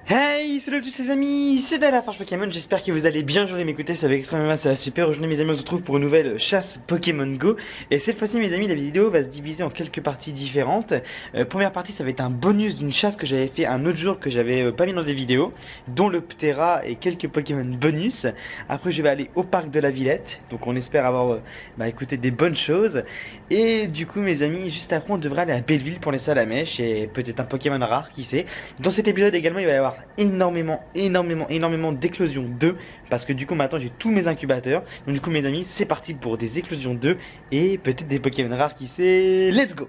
Hey, salut à tous les amis, c'est Dalafarge Pokémon, j'espère que vous allez bien, je vais m'écouter, ça va extrêmement, ça va super. Aujourd'hui mes amis, on se retrouve pour une nouvelle chasse Pokémon Go. Et cette fois-ci mes amis, la vidéo va se diviser en quelques parties différentes. Première partie, ça va être un bonus d'une chasse que j'avais fait un autre jour que j'avais pas mis dans des vidéos, dont le Ptera et quelques Pokémon bonus. Après je vais aller au parc de la Villette, donc on espère avoir écouté des bonnes choses. Et du coup mes amis, juste après on devrait aller à Belleville pour les Salamèches et peut-être un Pokémon rare, qui sait. Dans cet épisode également il va y avoir énormément d'éclosions 2 parce que du coup maintenant j'ai tous mes incubateurs. Donc du coup mes amis, c'est parti pour des éclosions 2 et peut-être des Pokémon rares, qui sait. Let's go.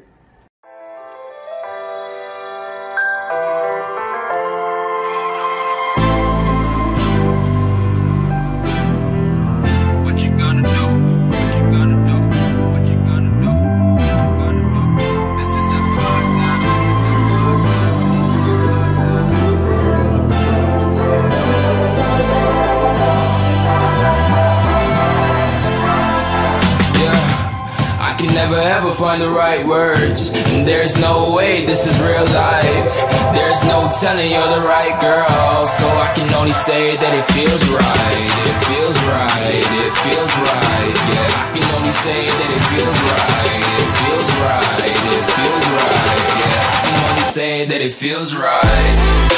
Never ever find the right words, and there's no way this is real life. There's no telling you're the right girl, so I can only say that it feels right. It feels right, it feels right. Yeah, I can only say that it feels right. It feels right, it feels right. Yeah, I can only say that it feels right.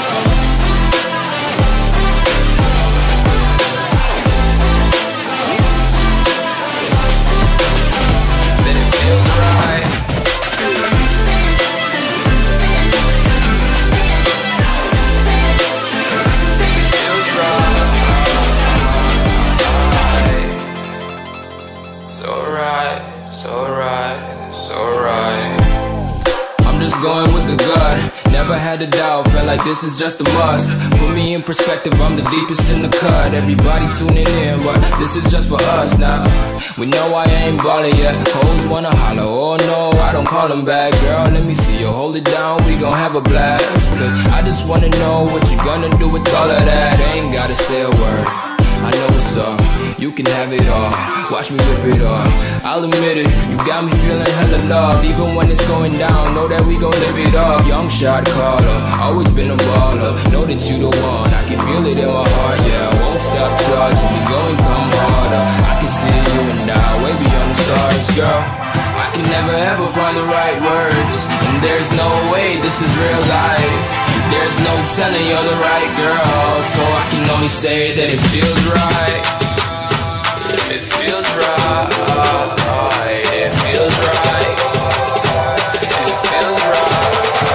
Going with the gut, never had a doubt, felt like this is just a must. Put me in perspective, I'm the deepest in the cut. Everybody tuning in, but this is just for us now. We know I ain't ballin' yet, hoes wanna holler, oh no, I don't call them back. Girl, let me see you hold it down, we gon' have a blast. Cause I just wanna know what you gonna do with all of that. Ain't gotta say a word, I know what's up, you can have it all. Watch me whip it up, I'll admit it, you got me feeling hella loved. Even when it's going down, know that we gon' live it up. Young shot caller, always been a baller. Know that you the one, I can feel it in my heart. Yeah, I won't stop charging, we go and come harder. I can see you and I, way beyond the stars, girl. I can never ever find the right words, and there's no way this is real life. There's no telling you're the right girl, so I can only say that it feels right. It feels right, it feels right, it feels right.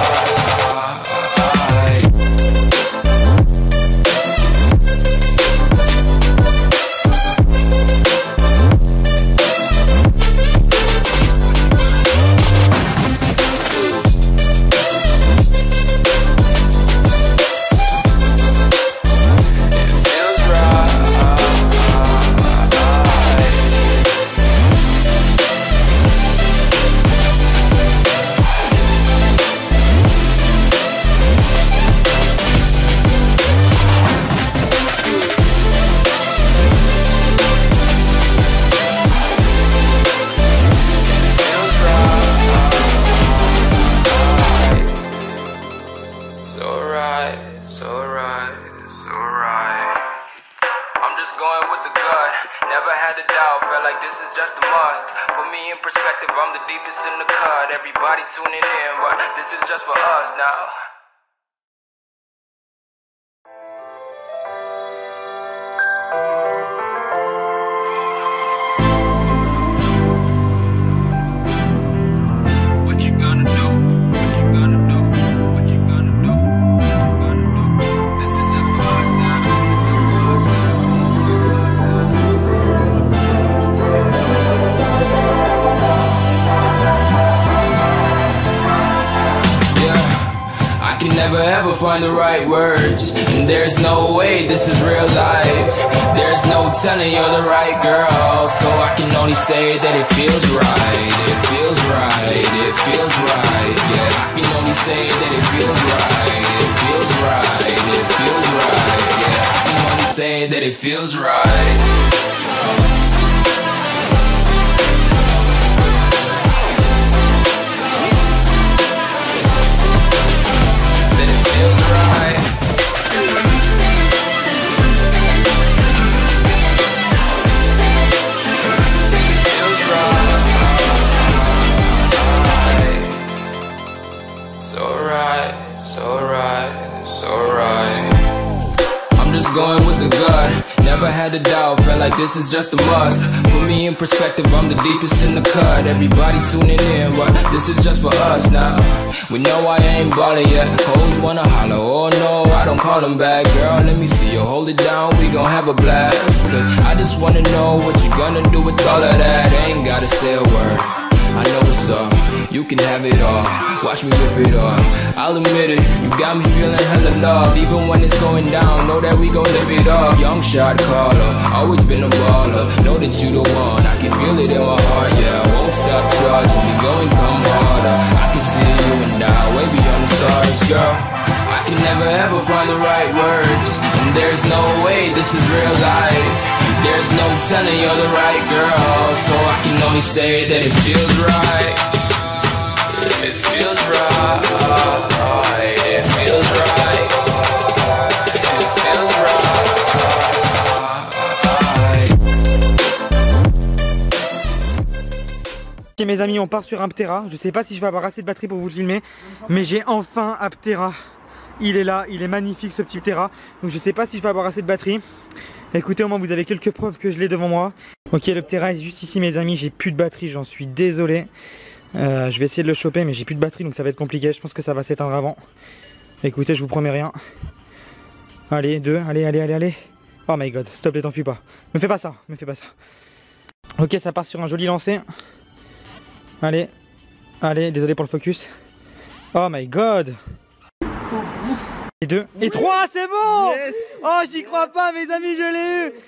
Going with the gut, never had a doubt, felt like this is just a must. Put me in perspective, I'm the deepest in the cut. Everybody tuning in, but this is just for us now. Never ever find the right words, and there's no way this is real life. There's no telling you're the right girl, so I can only say that it feels right. It feels right, it feels right. Yeah, I can only say that it feels right. It feels right, it feels right. Yeah, I can only say that it feels right. feels right. with the gut. Never had a doubt, felt like this is just a must. Put me in perspective, I'm the deepest in the cut. Everybody tuning in, but this is just for us now. We know I ain't ballin' yet. Hoes wanna holler, oh no, I don't call them back. Girl, let me see you hold it down, we gon' have a blast. Cause I just wanna know what you gonna do with all of that. Ain't gotta say a word, I know what's up. You can have it all, watch me rip it off. I'll admit it, you got me feeling hella loved. Even when it's going down, know that we gon' live it up. Young shot caller, always been a baller. Know that you the one, I can feel it in my heart. Yeah, I won't stop charging me, go and come harder. I can see you and I, way beyond the stars, girl. I can never ever find the right words, and there's no way this is real life. There's no telling you're the right girl, so I can only say that it feels right. It feels right. It feels right. It feels right. Ok mes amis, on part sur Aptera. Je sais pas si je vais avoir assez de batterie pour vous le filmer, mais j'ai enfin Aptera. Il est là, il est magnifique ce petit Aptera. Donc je sais pas si je vais avoir assez de batterie. Écoutez, au moins vous avez quelques preuves que je l'ai devant moi. Ok, le Aptera est juste ici mes amis, j'ai plus de batterie, j'en suis désolé. Je vais essayer de le choper mais j'ai plus de batterie donc ça va être compliqué. Je pense que ça va s'éteindre avant. Écoutez, je vous promets rien. Allez, 2, allez. Oh my god, s'il te plaît, t'enfuis pas. Me fais pas ça, me fais pas ça. Ok, ça part sur un joli lancer. Allez, désolé pour le focus. Oh my god. Et 2, et 3, c'est bon. Yes. Oh, j'y crois pas mes amis, je l'ai eu.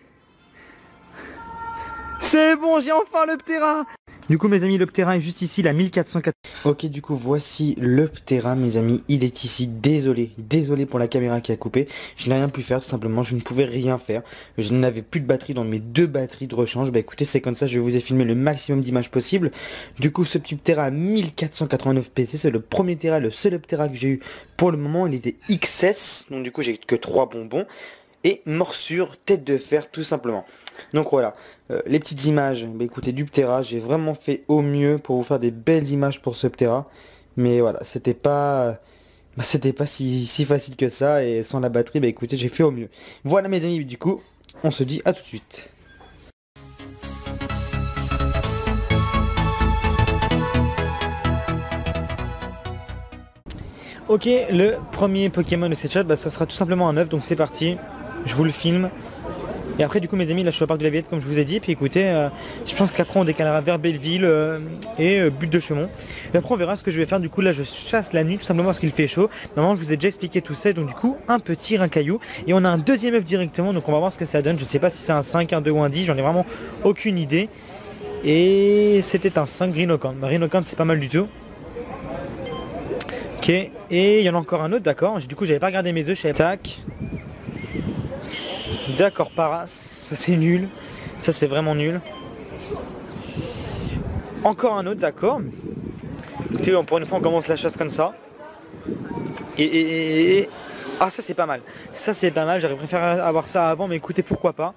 C'est bon, j'ai enfin le Aptera. Du coup mes amis, le Aptera est juste ici, la 1404. Ok, du coup voici le Aptera mes amis, il est ici. Désolé pour la caméra qui a coupé. Je n'ai rien pu faire, tout simplement, je ne pouvais rien faire. Je n'avais plus de batterie dans mes 2 batteries de rechange. Bah écoutez, c'est comme ça, je vous ai filmé le maximum d'images possible. Du coup ce petit Aptera à 1489 PC, c'est le premier Aptera, le seul Aptera que j'ai eu pour le moment. Il était XS, donc du coup j'ai que 3 bonbons. Et morsure, tête de fer tout simplement. Donc voilà, les petites images, bah écoutez, du Aptera, j'ai vraiment fait au mieux pour vous faire des belles images pour ce Aptera. Mais voilà, c'était pas si facile que ça, et sans la batterie, bah écoutez, j'ai fait au mieux. Voilà mes amis, du coup, on se dit à tout de suite. Ok, le premier Pokémon de cette shot, bah, ça sera tout simplement un œuf, donc c'est parti. Je vous le filme. Et après du coup mes amis, là je suis au parc de la Villette comme je vous ai dit. Puis écoutez, je pense qu'après on décalera vers Belleville et Butte de Chaumont. Et après on verra ce que je vais faire. Du coup là je chasse la nuit tout simplement parce qu'il fait chaud. Normalement je vous ai déjà expliqué tout ça. Donc du coup un petit caillou. Et on a un deuxième œuf directement. Donc on va voir ce que ça donne. Je sais pas si c'est un 5, un 2 ou un 10. J'en ai vraiment aucune idée. Et c'était un 5 Rhinocamp. Rhinocamp c'est pas mal du tout. Ok, et il y en a encore un autre, d'accord. Du coup j'avais pas regardé mes œufs, je savais. Tac. D'accord, Paras, ça c'est nul. Ça c'est vraiment nul. Encore un autre, d'accord. Écoutez, pour une fois on commence la chasse comme ça. Ah ça c'est pas mal. Ça c'est pas mal, j'aurais préféré avoir ça avant, mais écoutez, pourquoi pas.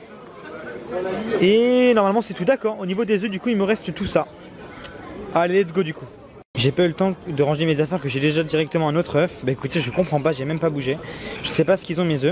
Et normalement c'est tout, d'accord. Au niveau des œufs, du coup il me reste tout ça. Allez, let's go du coup. J'ai pas eu le temps de ranger mes affaires, que j'ai déjà directement un autre œuf. Bah écoutez, je comprends pas, j'ai même pas bougé. Je sais pas ce qu'ils ont mes œufs.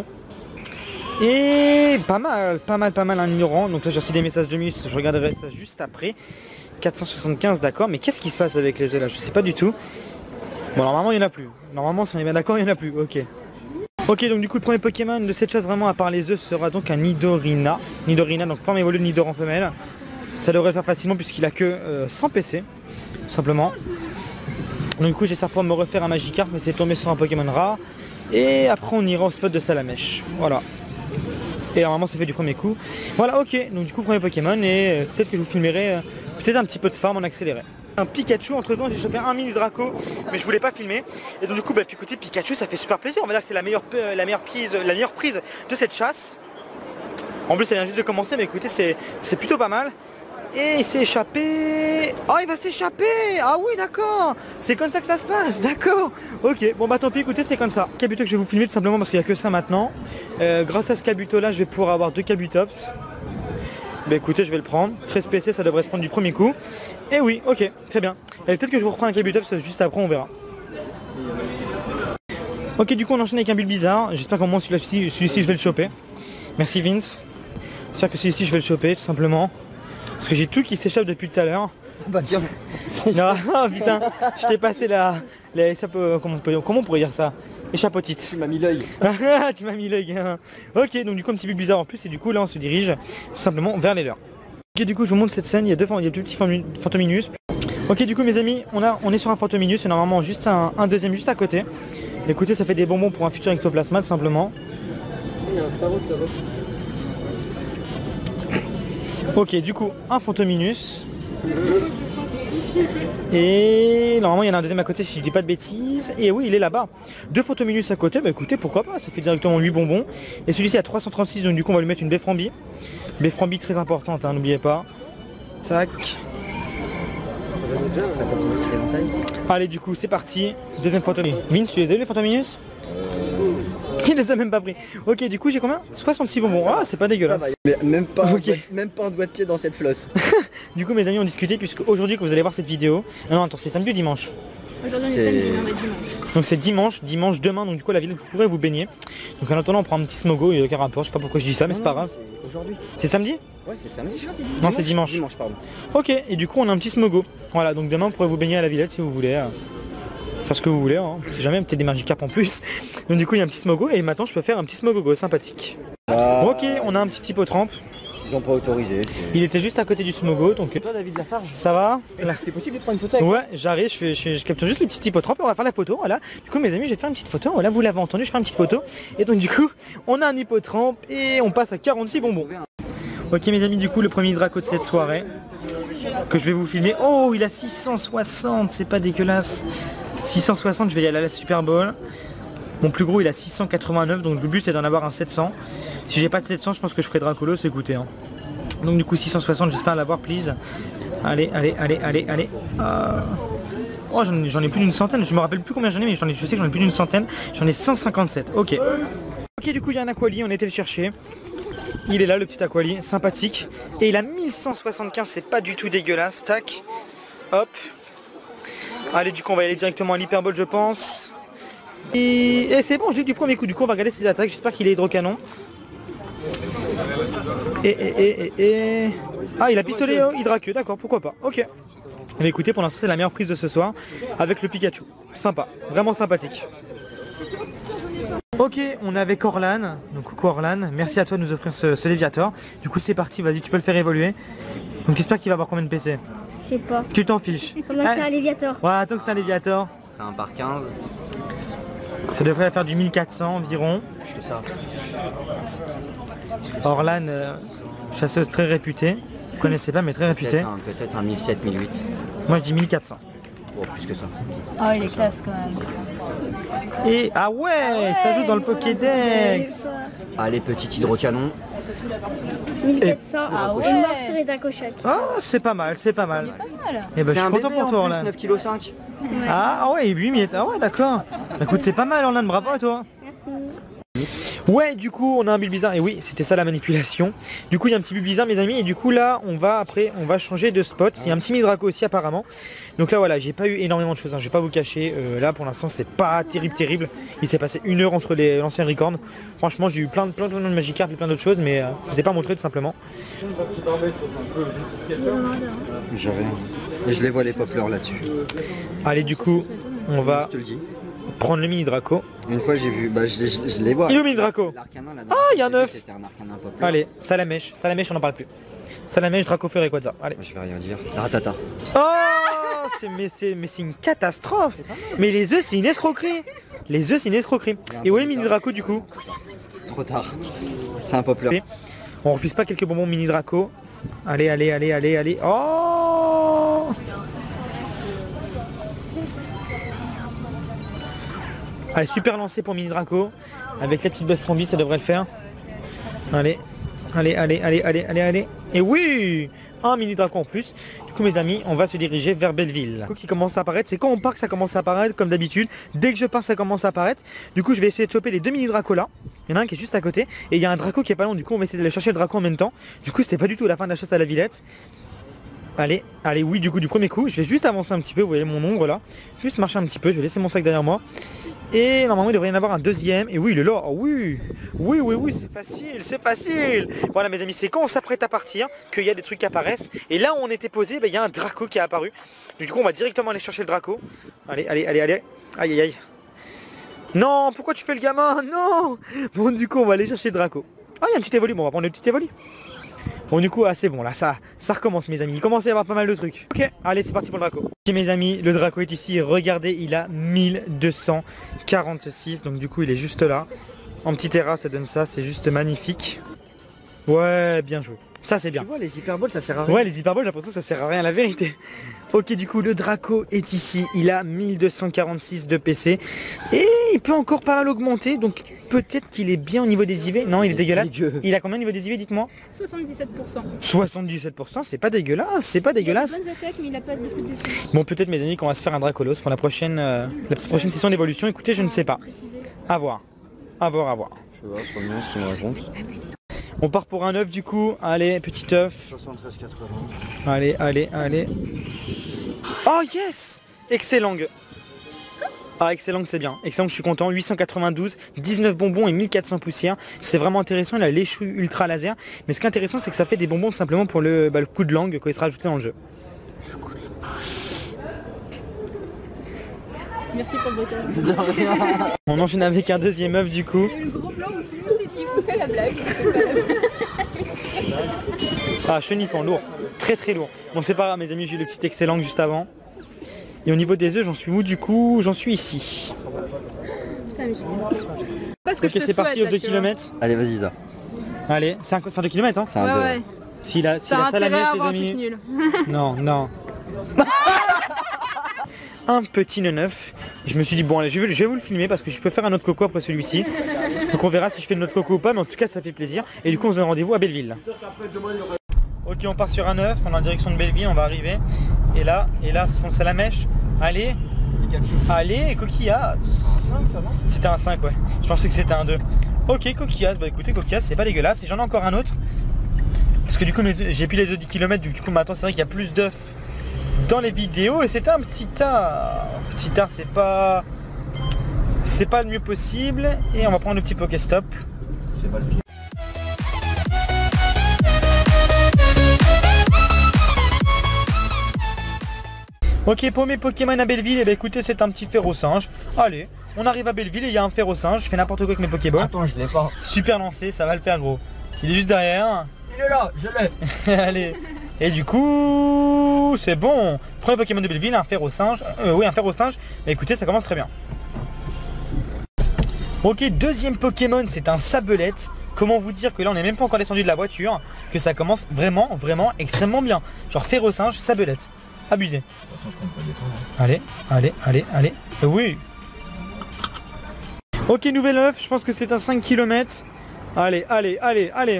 Et pas mal un ignorant. Donc là j'ai reçu des messages de Mus, je regarderai ça juste après. 475, d'accord, mais qu'est-ce qui se passe avec les œufs là? Je sais pas du tout. Bon, normalement il n'y en a plus. Normalement si on est bien d'accord, il n'y en a plus, ok. Ok, donc du coup le premier Pokémon de cette chasse vraiment à part les œufs sera donc un Nidorina. Nidorina, donc forme évolue de Nidor en femelle. Ça devrait le faire facilement puisqu'il a que 100 PC, tout simplement. Donc du coup j'essaie de pouvoir me refaire un Magikarp, mais c'est tombé sur un Pokémon rare. Et après on ira au spot de Salamèche, voilà. Et normalement c'est fait du premier coup. Voilà, ok, donc du coup premier Pokémon, et peut-être que je vous filmerai peut-être un petit peu de farm en accéléré. Un Pikachu, entre temps j'ai chopé un mini Draco, mais je voulais pas filmer. Et donc du coup bah écoutez, Pikachu ça fait super plaisir, on va dire que c'est la meilleure prise de cette chasse. En plus elle vient juste de commencer, mais écoutez c'est plutôt pas mal. Et il s'est échappé. Oh, il va s'échapper. Ah oui, d'accord. C'est comme ça que ça se passe, d'accord. Ok, bon bah tant pis, écoutez, c'est comme ça. Kabuto que je vais vous filmer tout simplement parce qu'il n'y a que ça maintenant. Grâce à ce Kabuto là, je vais pouvoir avoir 2 Kabutops. Bah écoutez, je vais le prendre. 13 PC, ça devrait se prendre du premier coup. Et oui, ok, très bien. Et peut-être que je vous reprends un Kabutops juste après, on verra. Ok, du coup on enchaîne avec un build bizarre. J'espère qu'au moins celui-ci je vais le choper. Merci Vince. J'espère que celui-ci je vais le choper tout simplement. Parce que j'ai tout qui s'échappe depuis tout à l'heure. Bah tiens. Non, oh, putain, je t'ai passé comment on pourrait dire ça? Échappotite. Tu m'as mis l'œil. Tu m'as mis l'œil. Hein. Ok, donc du coup un petit peu bizarre en plus et du coup là on se dirige tout simplement vers les leurs. Ok, du coup je vous montre cette scène, il y a deux petits Fantominus. Ok, du coup mes amis, on est sur un Fantominus et normalement juste un deuxième juste à côté. Écoutez, ça fait des bonbons pour un futur ectoplasma tout simplement. Ok, du coup un Fantominus. Et normalement il y en a un deuxième à côté si je dis pas de bêtises. Et oui, il est là-bas. Deux Fantominus à côté, bah écoutez, pourquoi pas, ça fait directement 8 bonbons. Et celui-ci à 336, donc du coup on va lui mettre une Beframbi. Beframbi très importante, hein, n'oubliez pas. Tac. Allez, du coup c'est parti. Deuxième Fantominus. Vince, tu les as eu les Fantominus? Il les a même pas pris. Ok, du coup j'ai combien? 66 bonbons. Ah, c'est pas dégueulasse. Mais même pas, Okay. même pas un doigt de pied dans cette flotte. Du coup mes amis ont discuté puisque aujourd'hui que vous allez voir cette vidéo. Non, attends, c'est samedi ou dimanche? Aujourd'hui on est samedi, mais on va être dimanche. Donc c'est dimanche demain, donc du coup la ville vous pourrez vous baigner. Donc en attendant on prend un petit smogo, il y a aucun rapport, je sais pas pourquoi je dis ça, mais c'est pas grave. C'est aujourd'hui. C'est samedi? Ouais, c'est samedi. Non, c'est dimanche. Dimanche, pardon. Ok, et du coup on a un petit smogo. Voilà, donc demain vous pourrez vous baigner à la Villette si vous voulez. Faire ce que vous voulez, hein. Si jamais, peut-être des Magikarp en plus. Donc du coup il y a un petit smogo et maintenant je peux faire un petit smogogo sympathique. Ok, on a un petit hippotrampe. Ils ont pas autorisé. Il était juste à côté du smogo, donc... Toi David Lafarge, Ça va? c'est possible de prendre une photo avec Ouais, j'arrive, je capture juste le petit hippotrampe et on va faire la photo, voilà. Du coup mes amis, je vais faire une petite photo, voilà, vous l'avez entendu, je fais une petite photo. Et donc du coup, on a un hippotrampe et on passe à 46 bonbons. Ok mes amis, du coup le premier Draco de cette soirée que je vais vous filmer. Oh, il a 660, c'est pas dégueulasse. 660, je vais y aller à la Super Bowl. Mon plus gros il a 689, donc le but c'est d'en avoir un 700. Si j'ai pas de 700, je pense que je ferai Dracolos, écoutez. Hein. Donc du coup 660, j'espère l'avoir, please. Allez. Oh, j'en ai plus d'une centaine, je me rappelle plus combien j'en ai, mais je sais que j'en ai plus d'une centaine. J'en ai 157, ok. Ok, du coup il y a un Aquali, on était le chercher. Il est là, le petit Aquali, sympathique. Et il a 1175, c'est pas du tout dégueulasse. Tac, hop. Allez, du coup on va y aller directement à l'Hyperball, je pense. Et c'est bon, je l'ai du premier coup. Du coup on va regarder ses attaques, j'espère qu'il est hydrocanon. Ah, il a pistolet hydraqueux, d'accord, pourquoi pas, ok. Mais écoutez, pour l'instant c'est la meilleure prise de ce soir avec le Pikachu. Sympa, vraiment sympathique. Ok, on est avec Orlan, donc coucou Orlan, merci à toi de nous offrir ce Léviator. Du coup c'est parti, vas-y, tu peux le faire évoluer. Donc j'espère qu'il va avoir combien de PC? Je sais pas. Tu t'en fiches. Comment c'est un Léviator? Ouais, tant que c'est un Léviator. C'est un par 15. Ça devrait faire du 1400 environ. C'est ça. Orlan, chasseuse très réputée. Vous connaissez pas mais très réputée. Peut-être un 1700, 1800. Moi je dis 1400. Oh, plus que ça. Oh, il est classe quand même. Et ah ouais, ça joue dans le Pokédex. Allez, petit hydrocanon. 1400, ah ouais. Une morceau et d'un cochac. Ah, c'est pas mal, c'est pas mal. Pas mal. Et bah je suis content pour toi Orlan. 9,5 kg. Ah ouais, 8 miettes. Ah ouais, d'accord. Écoute, c'est pas mal Orlan, bravo à toi. Ouais, du coup on a un bulle bizarre et oui c'était ça la manipulation. Du coup il y a un petit bulle bizarre mes amis et du coup là on va changer de spot. Il y a un petit mini-draco aussi apparemment. Donc là voilà, j'ai pas eu énormément de choses, hein. Je vais pas vous cacher, là pour l'instant c'est pas terrible. Il s'est passé 1 heure entre l'ancien Recorn. Franchement j'ai eu plein de Magikarp et plein d'autres choses mais je vous ai pas montré tout simplement. J'ai rien. Et je les vois les popleurs là-dessus. Allez du coup on va Je te le dis. prendre le mini-draco. Une fois j'ai vu, bah je les vois. Il est où le mini-draco? Ah, il y a un œuf. C'était un arcanin populaire. Allez, Salamèche on n'en parle plus. Salamèche, Draco Ferré Quetzal, allez. Je vais rien dire. Ratata. Oh, mais c'est une catastrophe. Mais les œufs c'est une escroquerie. Les œufs c'est une escroquerie. Et où est le mini-draco du coup? Trop tard. C'est un populaire. On refuse pas quelques bonbons mini-draco. Allez. Oh, allez, super lancé pour mini-draco. Avec la petite Beframbi ça devrait le faire. Allez. Et oui, un mini-draco en plus. Du coup mes amis, on va se diriger vers Belleville. Du coup qui commence à apparaître, c'est quand on part que ça commence à apparaître comme d'habitude. Dès que je pars ça commence à apparaître. Du coup je vais essayer de choper les 2 mini-dracos là. Il y en a un qui est juste à côté et il y a un draco qui est pas loin. Du coup on va essayer d'aller chercher le draco en même temps. Du coup c'était pas du tout la fin de la chasse à la Villette. allez, allez, oui, du coup, du premier coup, je vais juste avancer un petit peu, vous voyez mon ombre là. Juste marcher un petit peu, je vais laisser mon sac derrière moi. Et normalement, il devrait y en avoir un deuxième. Et oui, il est là, oh, oui, oui, oui, oui, c'est facile, c'est facile. Voilà mes amis, c'est quand on s'apprête à partir qu'il y a des trucs qui apparaissent. Et là où on était posé, il y a un Draco qui est apparu. Du coup, on va directement aller chercher le Draco. Allez, allez, allez, allez, aïe, aïe, aïe. Non, pourquoi tu fais le gamin? Non. Bon, du coup, on va aller chercher le Draco. Ah, il y a un petit évolu, bon, on va prendre le petit évolu. Bon du coup c'est bon là ça recommence mes amis, il commence à y avoir pas mal de trucs. Ok, allez c'est parti pour le Draco. Ok mes amis, le Draco est ici, regardez il a 1246, donc du coup il est juste là. En petit terrain ça donne ça, c'est juste magnifique. Ouais bien joué, ça c'est bien. Tu vois les hyperboles ça sert à rien. Ouais les hyperboles j'ai l'impression que ça sert à rien la vérité. Ok du coup le Draco est ici, il a 1246 de PC. Et il peut encore pas mal augmenter, donc peut-être qu'il est bien au niveau des IV. Non il est dégueulasse. Il a combien au niveau des IV dites-moi? 77%. 77%, c'est pas dégueulasse, c'est pas dégueulasse. Il a de bonnes attaques, mais il a pas beaucoup de défense. Bon peut-être mes amis qu'on va se faire un Dracolos pour la prochaine session d'évolution. Écoutez je ne sais pas. À voir. À voir, à voir. Je vais voir sur le mien ce qu'il me raconte. On part pour un œuf du coup. Allez, petit œuf. 73,80. Allez, allez, allez. Oh yes! Excellent. Ah excellent c'est bien. Excellent je suis content. 892, 19 bonbons et 1400 poussières. C'est vraiment intéressant. Il a l'échou ultra laser. Mais ce qui est intéressant c'est que ça fait des bonbons tout simplement pour le coup de langue quand il sera ajouté dans le jeu. Merci pour le bruitage. On enchaîne avec un deuxième œuf du coup. Il y a eu le gros plan où tout le monde s'est dit vous faites la blague. Ah cheniquant, lourd. Très très lourd. Bon c'est pas grave mes amis, j'ai eu le petit excellent juste avant. Et au niveau des œufs j'en suis où du coup? J'en suis ici. Putain mais j'étais... Ok c'est parti au 2 km. Allez vas-y ça. Allez, c'est un 2 km hein. C'est un 2. Ouais. S'il a ça la mèche les amis. Nul. Non, non. Un petit 9. Je me suis dit bon allez je vais vous le filmer parce que je peux faire un autre coco après celui-ci. Donc on verra si je fais de notre coco ou pas, mais en tout cas ça fait plaisir. Et du coup on se donne rendez-vous à Belleville. Ok on part sur un 9, on est en direction de Belleville, on va arriver. Et là c'est la mèche. Allez. Allez, coquillage. C'était un 5 ouais. Je pensais que c'était un 2. Ok coquillage, bah écoutez coquillage c'est pas dégueulasse. Et j'en ai encore un autre. Parce que du coup j'ai plus les autres 10 km, du coup maintenant c'est vrai qu'il y a plus d'œufs dans les vidéos et c'était un petit tard. Petit tard c'est pas le mieux possible. Et on va prendre le petit Pokéstop. C'est pas le pire. Ok pour mes Pokémon à Belleville, et bah écoutez c'est un petit Férosinge. Allez, on arrive à Belleville et il y a un Férosinge, je fais n'importe quoi avec mes Pokéballs. Attends je l'ai pas. Super lancé, ça va le faire gros. Il est juste derrière. Il est là, je l'ai. Allez. Et du coup, c'est bon. Premier Pokémon de Belleville, un Férosinge. Oui, un Férosinge. Mais écoutez, ça commence très bien. Ok, deuxième Pokémon, c'est un Sabelette. Comment vous dire que là, on n'est même pas encore descendu de la voiture, que ça commence vraiment, vraiment extrêmement bien. Genre Férosinge, Sabelette. Abusé. Allez, allez, allez, allez. Oui. Ok, nouvel œuf. Je pense que c'est un 5 km. Allez, allez, allez, allez.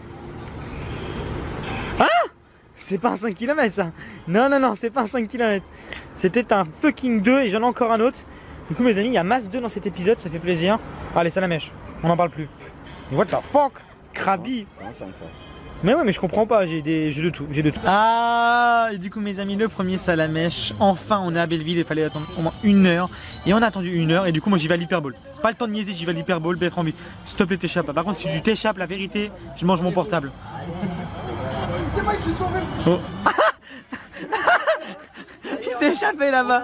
C'est pas un 5 km ça. Non, non, non, c'est pas un 5 km. C'était un fucking 2 et j'en ai encore un autre. Du coup mes amis, il y a masse 2 dans cet épisode, ça fait plaisir. Allez, ça la mèche. On n'en parle plus. What the fuck? Krabi. Mais ouais mais je comprends pas, j'ai de tout, Ah et du coup mes amis, le premier salamèche. Enfin on est à Belleville, il fallait attendre au moins 1 heure. Et on a attendu 1 heure et du coup moi j'y vais à l'hyperball. Pas le temps de niaiser, j'y vais à l'hyperball, belle envie. S'il te plaît t'échappes. Par contre si tu t'échappes, la vérité, je mange mon portable. Oh. Il s'est échappé là-bas.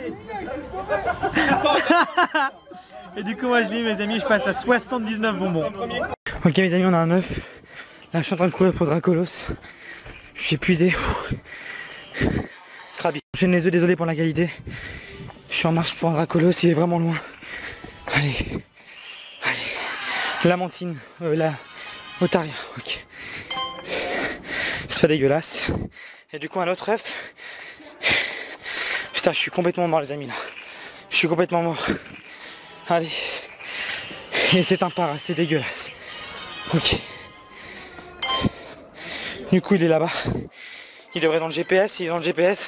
Et du coup moi je lis mes amis, je passe à 79 bonbons. Ok mes amis, on a un œuf. Là je suis en train de courir pour Dracolos. Je suis épuisé. Krabi. J'enchaîne les œufs, désolé pour la qualité. Je suis en marche pour un Dracolos, il est vraiment loin. Allez. Allez. Lamantine. La Otaria. Ok. C'est pas dégueulasse. Et du coup un autre œuf. Putain je suis complètement mort les amis là. Je suis complètement mort. Allez. Et c'est un para, c'est dégueulasse. Ok. Du coup il est là-bas. Il devrait être dans le GPS, il est dans le GPS.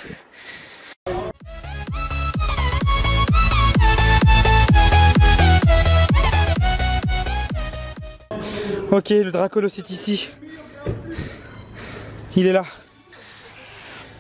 Ok, le Dracolos est ici. Il est là.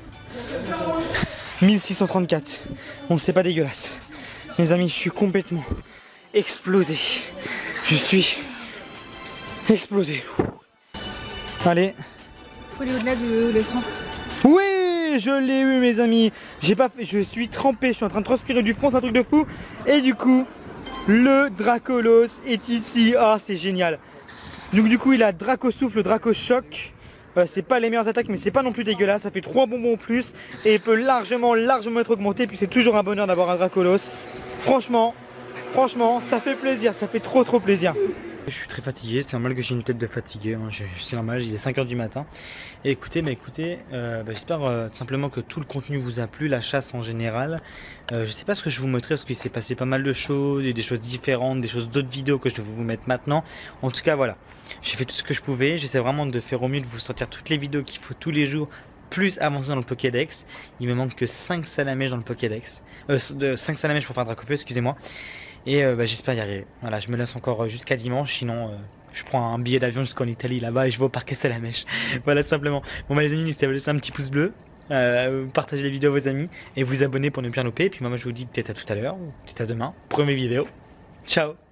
1634. Bon, c'est pas dégueulasse. Mes amis, je suis complètement explosé. Je suis explosé. Allez. Faut aller au-delà du leçon. Oui, je l'ai eu mes amis. J'ai pas fait, je suis trempé, je suis en train de transpirer du front, c'est un truc de fou. Et du coup, le Dracolos est ici. Ah, c'est génial. Donc du coup, il a Draco Souffle, Draco Choc. C'est pas les meilleures attaques, mais c'est pas non plus dégueulasse. Ça fait 3 bonbons en plus et il peut largement être augmenté. Puis c'est toujours un bonheur d'avoir un Dracolos. Franchement, ça fait plaisir, ça fait trop plaisir. Je suis très fatigué, c'est normal que j'ai une tête de fatigué, hein. C'est normal, il est 5 h du matin. Et écoutez, j'espère tout simplement que tout le contenu vous a plu, la chasse en général. Je sais pas ce que je vous montrer parce qu'il s'est passé pas mal de choses, des choses différentes, des choses d'autres vidéos que je vais vous mettre maintenant. En tout cas voilà, j'ai fait tout ce que je pouvais, j'essaie vraiment de faire au mieux de vous sortir toutes les vidéos qu'il faut tous les jours, plus avancer dans le Pokédex. Il me manque que 5 salamèches dans le Pokédex, 5 salamèches pour faire un Dracofeu, excusez-moi. Et j'espère y arriver. Voilà, je me laisse encore jusqu'à dimanche, sinon je prends un billet d'avion jusqu'en Italie là-bas et je vais au parc Salamèche. Voilà tout simplement. Bon bah les amis, n'hésitez pas à laisser un petit pouce bleu, partagez les vidéos à vos amis et vous abonner pour ne plus rien louper. Et puis moi je vous dis peut-être à tout à l'heure, ou peut-être à demain, pour une vidéo. Ciao.